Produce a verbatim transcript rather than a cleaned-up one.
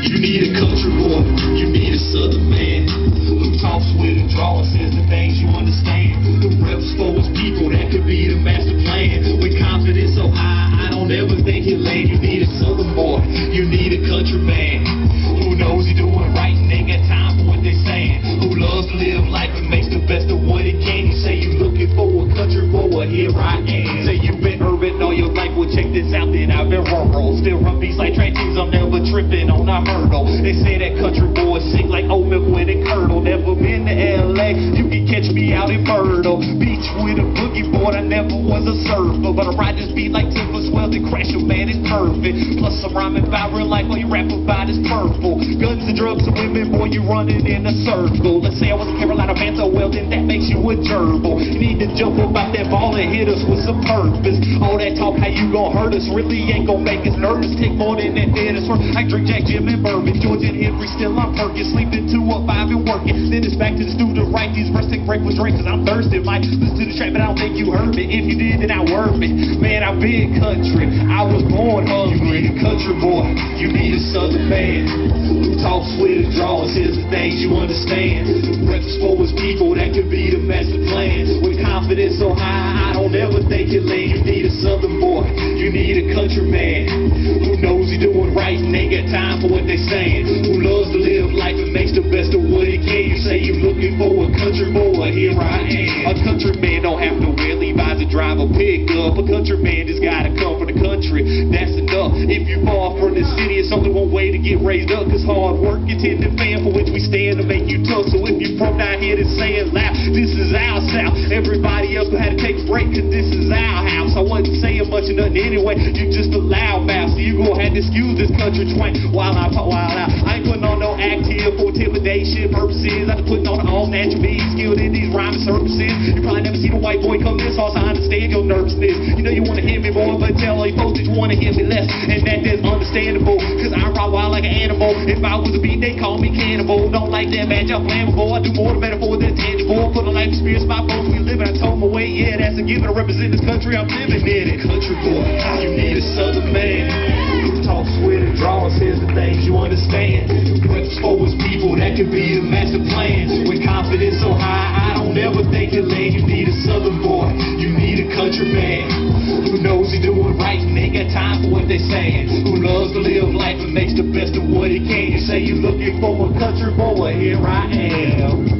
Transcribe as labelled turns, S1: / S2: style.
S1: You need a country boy, you need a southern man who talks with a draw and says the things you understand. Who reps for his people, that could be the master plan. With confidence so high, I don't ever think he'll land. You need a southern boy, you need a country man who knows he's doing right and ain't got time for what they saying. Who loves to live life and makes the best of what he can. You say you looking for a country boy, here I am. Say you've been urban all your life, well check this out then, I've been rural. Still run beats like track teams, I'm never tripping on a hurdle. They say that country boys sing like oat milk with a curdle. Never been to L A, you can catch me out in Myrtle Beach with a boogie board. I never was a surfer, but I ride this beat like Timber Swells and crash a man, it's perfect. Plus I'm rhyming about real life, all you rap about is purple. Guns and drugs and women, boy, you running in a circle. Let's say I was a Carolina Panther, well then that makes you a gerbil. You need to jump up out that ball and hit us with some purpose. All that talk, how you gon' hurt us, really ain't gon' make us nervous. Take more than that did us work. I drink Jack, Jim, and bourbon. George and Henry, still I'm perking. Sleeping two or five and working. Then it's back to the studio to write these verses. Take break with drink, cause I'm thirsty. Might listen to the track, but I don't think you heard me. If you did, then I worth it. Man, I've been country. I was born hungry. You need a country boy. You need a southern man who talks with a draw and says the things you understand. Breakfast for his people, that could be the master plan. With confidence so high, I don't ever think you'll land. You need a southern boy. You need a country man who knows he's doing right and ain't got time for what they saying. Who loves to live life and makes the best of what he can. You say you looking for a country boy, here I am. A country man don't have to wear Levi's to drive a pickup. A country man just gotta come from the country, that's enough. If you fall from the city, it's only one way to get raised up. Cause hard work gets in the fan for which we stand to make you tough. So if you from down here, then say it loud, this is our South. Everybody else had to take a break cause this is our house. I wasn't saying much of nothing anyway, you just a loud mouth. So you gon' have to excuse this country twang while I talk wild out. I ain't putting on no act here for intimidation purposes. I'm putting on all natural being skilled in these rhyming services. You probably never seen a white boy come this hard, so I understand your nervousness. You know you wanna hear me more, but tell all you folks that you wanna hear me less. And that is understandable, cause I rock wild like an animal. If I was a beat, they call me cannibal. Don't like that match, I'm flammable. I do more to metaphor than tangible. Put a life experience, my folks, we living. I told my way, yeah, that's a given. I represent this country, I'm living in it. Country boy, you need a southern man who talks with a draw and says the things you understand. Breakfast for his people, that could be the master plan. With confidence so high, I don't ever think you'll land. You need a southern boy, you need a country man who knows he's doing right and ain't got time for what they saying. Who loves to live life and makes the best of what he can. You say you looking for a country boy, here I am.